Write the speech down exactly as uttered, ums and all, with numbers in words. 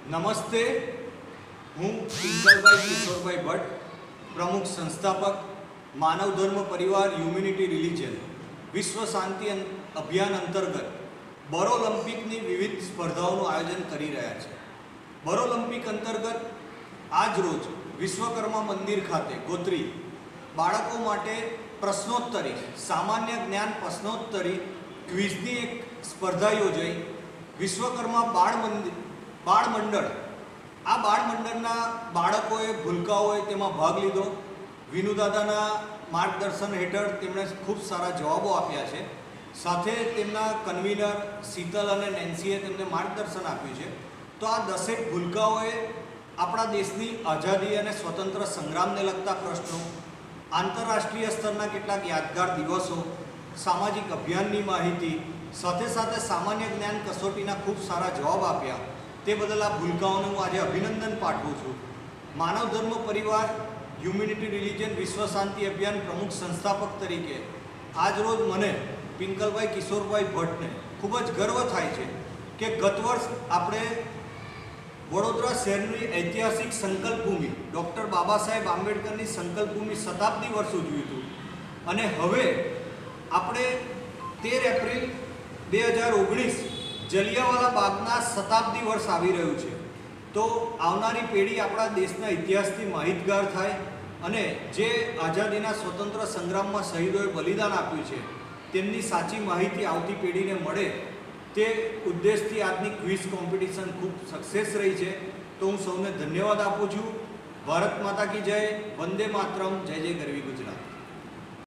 નમસ્તે, હું પિંકલભાઈ કિશોરભાઈ ભટ્ટ, પ્રમુખ સંસ્થાપક માનવ ધર્મ પરિવાર હ્યુમેનિટી રિલિજન વિશ્વ શાંતિ અભિયાન અંતર્ગત બરોલિમ્પિકની વિવિધ સ્પર્ધાઓનું આયોજન કરી રહ્યા છે. બરોલિમ્પિક અંતર્ગત આજ રોજ વિશ્વકર્મા મંદિર ખાતે ગોત્રી બાળકો માટે પ્રશ્નોત્તરી સામાન્ય જ્ઞાન પ્રશ્નોત્તરી ક્વિઝની એક સ્પર્ધા યોજાઈ. વિશ્વકર્મા બાળ મંદિર બાળ મંડળ આ બાળ મંડળના બાળકોએ ભૂલકાઓએ તેમાં ભાગ લીધો. વિનુદાદાના માર્ગદર્શન હેઠળ તેમણે ખૂબ સારા જવાબો આપ્યા છે. સાથે તેમના કન્વીનર શીતલ અને નેન્સીએ તેમને માર્ગદર્શન આપ્યું છે. તો આ દસેક ભૂલકાઓએ આપણા દેશની આઝાદી અને સ્વતંત્ર સંગ્રામને લગતા પ્રશ્નો, આંતરરાષ્ટ્રીય સ્તરના કેટલાક યાદગાર દિવસો, સામાજિક અભિયાનની માહિતી, સાથે સાથે સામાન્ય જ્ઞાન કસોટીના ખૂબ સારા જવાબ આપ્યા. તે બદલ આ ભૂલકાઓને હું આજે અભિનંદન પાઠવું છું. માનવ ધર્મ પરિવાર હ્યુમેનિટી રિલિજન વિશ્વ શાંતિ અભિયાન પ્રમુખ સંસ્થાપક તરીકે આજ રોજ મને પિંકલભાઈ કિશોરભાઈ ભટ્ટને ખૂબ જ ગર્વ થાય છે કે ગત વર્ષ આપણે વડોદરા શહેરની ઐતિહાસિક સંકલ્પભૂમિ ડૉક્ટર બાબા સાહેબ આંબેડકરની સંકલ્પભૂમિ શતાબ્દી વર્ષ ઉજવ્યું હતું અને હવે આપણે તેર એપ્રિલ બે હજાર ઓગણીસ જલિયાવાલા બાગના શતાબ્દી વર્ષ આવી રહ્યું છે. તો આવનારી પેઢી આપણા દેશના ઇતિહાસથી માહિતગાર થાય અને જે આઝાદીના સ્વતંત્ર સંગ્રામમાં શહીદોએ બલિદાન આપ્યું છે તેમની સાચી માહિતી આવતી પેઢીને મળે તે ઉદ્દેશથી આજની ક્વિઝ કોમ્પિટિશન ખૂબ સક્સેસ રહી છે. તો હું સૌને ધન્યવાદ આપું છું. ભારત માતા કી જય, વંદે માતરમ, જય જય ગરવી ગુજરાત.